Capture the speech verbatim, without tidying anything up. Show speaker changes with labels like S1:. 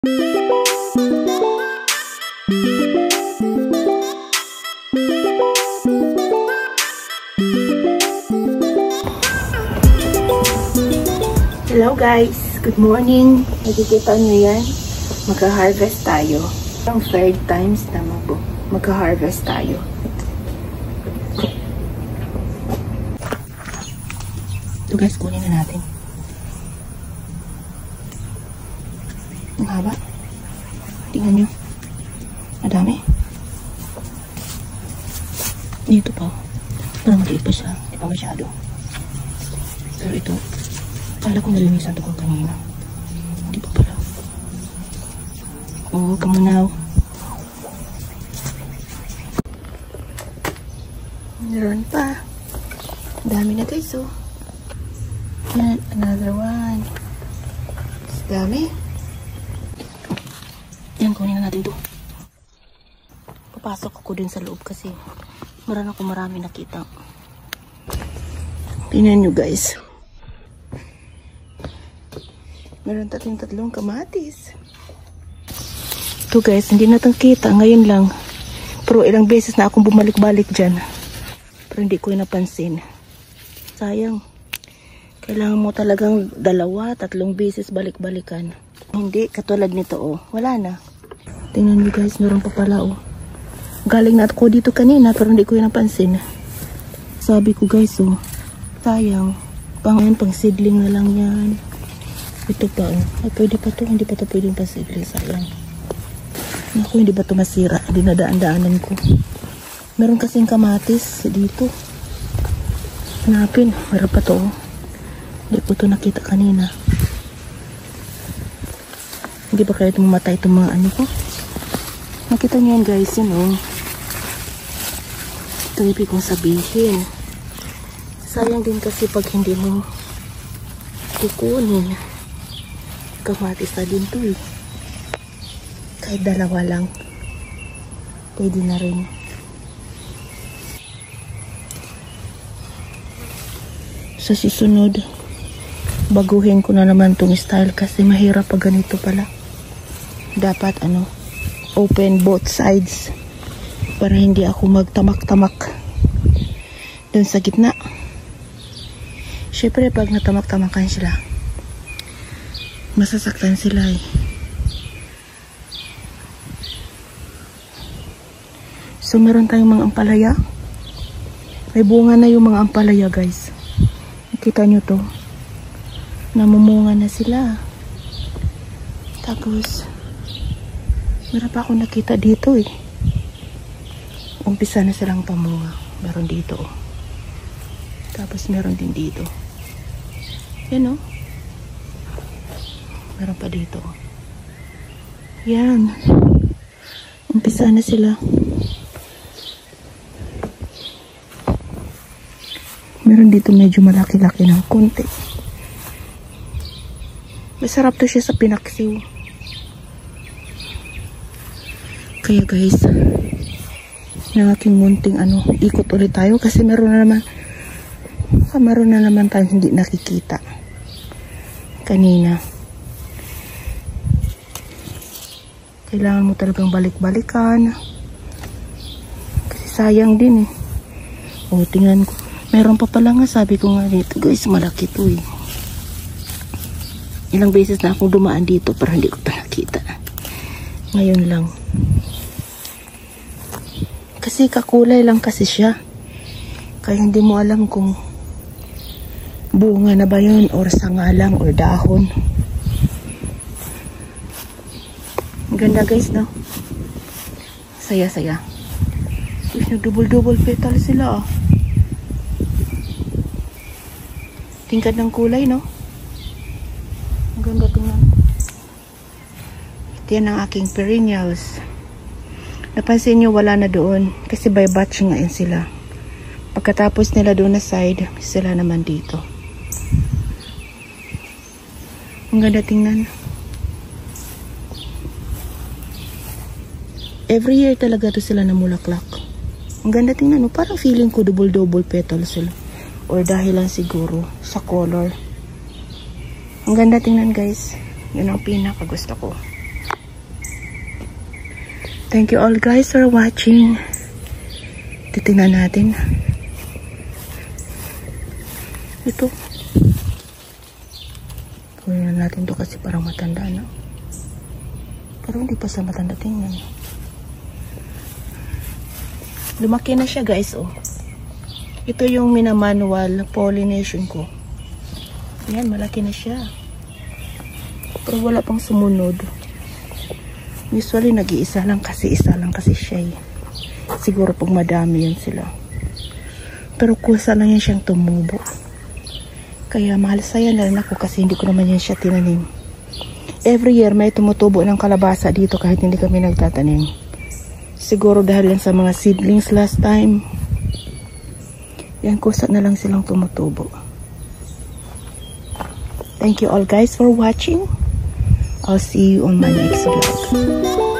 S1: Hello guys, good morning. Nakikita nyo yan, magka-harvest tayo. Ang third times na magka-harvest tayo. Ito guys, kunin na natin. Ang haba. Tingnan nyo. Madami. Dito pa. Parang maliit pa siya. Hindi pa masyado. Pero ito, kala ko nalinisan ito ko kanina. Hindi pa pala. Oo, kamunaw. Meron pa. Dami na guys, oh. Yan, another one. Dami. Yan, kunin na natin ito. Papasok ako din sa loob kasi meron ako marami nakita. Tingnan nyo guys. Meron tatlong tatlong kamatis. Ito guys, hindi natin kita ngayon lang. Pero ilang beses na akong bumalik-balik dyan. Pero hindi ko napansin. Sayang. Kailangan mo talagang dalawa, tatlong beses balik-balikan. Hindi, katulad nito oh. Wala na. Tingnan nyo guys, meron pa pala oh. Galing na ako dito kanina pero hindi ko napansin. Sabi ko guys oh, sayang. Pang, pang seedling na lang yan. Ito pa oh. Ay, pwede pa to. Hindi pa to pwedeng pasigli. Sayang. Naku, hindi ba to masira? Dinadaan-daanan ko. Meron kasing kamatis dito. Hanapin. Meron pa to oh. Hindi po to nakita kanina. Hindi ba kaya tumamatay itong mga ano ko? Nakita niyo yan guys. Yun oh. Ito ibig kong sabihin. Sayang din kasi pag hindi mo kukunin. Kamatis na din to eh. Kahit dalawa lang pwede na rin. Sa susunod baguhin ko na naman tong style kasi mahirap pag ganito pala. Dapat ano, open both sides para hindi ako magtamak-tamak dun sa gitna. Syempre pag natamak-tamakan sila masasaktan sila eh. So meron tayong mga ampalaya. May bunga na yung mga ampalaya guys. Nakita nyo to. Namumunga na sila. Tapos meron pa akong nakita dito eh. Umpisa na silang pamunga. Meron dito oh. Tapos meron din dito. Yan oh. Meron pa dito. Yan. Umpisa na sila. Meron dito medyo malaki-laki ng konti. Masarap to siya sa pinaksiw. Kaya guys, ng aking munting ano, ikot ulit tayo kasi meron na naman meron na naman tayong hindi nakikita kanina. Kailangan mo talagang balik-balikan. Kasi sayang din eh. O, tingnan ko. Meron pa pala nga, sabi ko nga dito. Guys, malaki to eh. Ilang beses na akong dumaan dito para hindi ko ito nakita. Ngayon lang. Kasi kakulay lang kasi siya. Kaya hindi mo alam kung bunga na ba yun or sanga lang or dahon. Ganda guys, no? Saya-saya. Uy, nag-double-double petal sila, ah. Tingkad ng kulay, no? Ang ganda tingnan. Ito yan ang aking perennials. Napansin nyo, wala na doon. Kasi by batch nga yan sila. Pagkatapos nila doon na side, sila naman dito. Ang ganda tingnan. Every year talaga to sila na mulaklak. Ang ganda tingnan, no? Parang feeling ko double-double petals sila. Or dahil lang siguro sa color. Ang ganda tingnan guys. Yun ang pinaka gusto ko. Thank you all guys for watching. Titingnan natin. Ito. Kunin natin to kasi parang matanda na. Pero hindi pa sa matanda tingnan. Lumaki na siya guys, oh. Ito yung minamanual pollination ko. Yan, malaki na siya. Pero wala pang sumunod. Usually, nag-iisa lang kasi, isa lang kasi siya eh. Siguro pag madami yun sila. Pero kusa lang yan siyang tumubo. Kaya mahal saya na rin ako kasi hindi ko naman yan siya tinanim. Every year may tumutubo ng kalabasa dito kahit hindi kami nagtatanim. Siguro dahil yan sa mga seedlings last time. Yan, kusa na lang silang tumutubo. Thank you all guys for watching. I'll see you on my next vlog.